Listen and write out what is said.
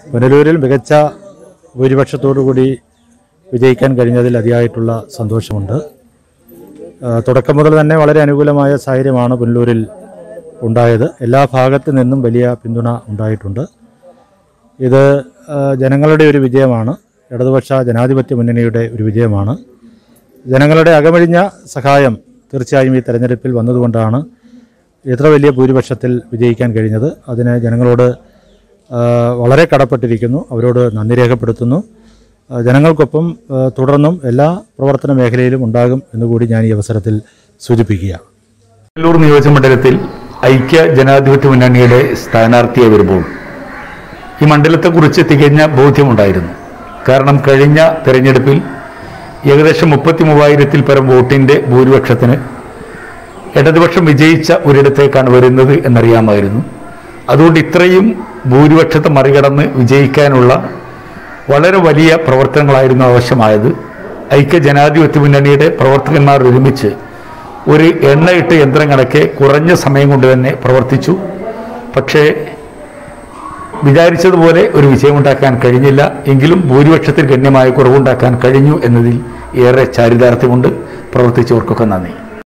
പുനലൂരിൽ മികച്ച ഭൂരിപക്ഷത്തോടുകൂടി വിജയിക്കാൻ കഴിഞ്ഞതിൽ അതിയായിട്ടുള്ള സന്തോഷമുണ്ട്. തുടക്കം മുതൽ തന്നെ വളരെ അനുകൂലമായ സാഹചര്യമാണ് പുനലൂരിൽ ഉണ്ടായത്. എല്ലാ ഭാഗത്തു നിന്നും വലിയ പിന്തുണ ഉണ്ടായിട്ടുണ്ട്. ഇത് ജനങ്ങളുടെ ഒരു വിജയമാണ്. ഇടതുപക്ഷ ജനാധിപത്യ മുന്നണിയുടെ ഒരു വിജയമാണ്. ജനങ്ങളുടെ അകമഴിഞ്ഞ സഹായം തീർച്ചയായും ഈ തെരഞ്ഞെടുപ്പിൽ വന്നതുകൊണ്ടാണ് ഇത്ര വലിയ ഭൂരിപക്ഷത്തിൽ വിജയിക്കാൻ കഴിഞ്ഞത്. അതിന് ജനങ്ങളോട് വളരെ കടപ്പെട്ടിരിക്കുന്നു. അവരോട് നന്ദി രേഖപ്പെടുത്തുന്നു. ജനങ്ങൾക്കൊപ്പം തുടർന്നും എല്ലാ പ്രവർത്തന മേഖലയിലും ഉണ്ടാകും എന്നുകൂടി ഞാൻ ഈ അവസരത്തിൽ സൂചിപ്പിക്കുകയാണ്. പുനലൂർ നിയോജകമണ്ഡലത്തിൽ ഐക്യ ജനാധിപത്യ മുന്നണിയുടെ സ്ഥാനാർത്ഥിയെ വരുമ്പോൾ ഈ മണ്ഡലത്തെക്കുറിച്ച് തികഞ്ഞ ബോധ്യമുണ്ടായിരുന്നു. കാരണം കഴിഞ്ഞ തെരഞ്ഞെടുപ്പിൽ ഏകദേശം 33,000-ൽ പരം വോട്ടിൻ്റെ ഭൂരിപക്ഷത്തിന് ഇടതുപക്ഷം വിജയിച്ച ഒരിടത്തേക്കാണ് വരുന്നത് എന്നറിയാമായിരുന്നു. അതുകൊണ്ട് ഇത്രയും ഭൂരിപക്ഷത്തെ മറികടന്ന് വിജയിക്കാനുള്ള വളരെ വലിയ പ്രവർത്തനങ്ങളായിരുന്നു ആവശ്യമായത്. ഐക്യ ജനാധിപത്യ മുന്നണിയുടെ പ്രവർത്തകന്മാർ ഒരുമിച്ച് ഒരു എണ്ണയിട്ട് യന്ത്രം കണക്കെ കുറഞ്ഞ സമയം കൊണ്ട് തന്നെ പ്രവർത്തിച്ചു. പക്ഷേ വിചാരിച്ചതുപോലെ ഒരു വിജയമുണ്ടാക്കാൻ കഴിഞ്ഞില്ല. എങ്കിലും ഭൂരിപക്ഷത്തിൽ ഗണ്യമായ കുറവുണ്ടാക്കാൻ കഴിഞ്ഞു എന്നതിൽ ഏറെ ചാരിതാർത്ഥ്യമുണ്ട്. പ്രവർത്തിച്ചവർക്കൊക്കെ നന്ദി.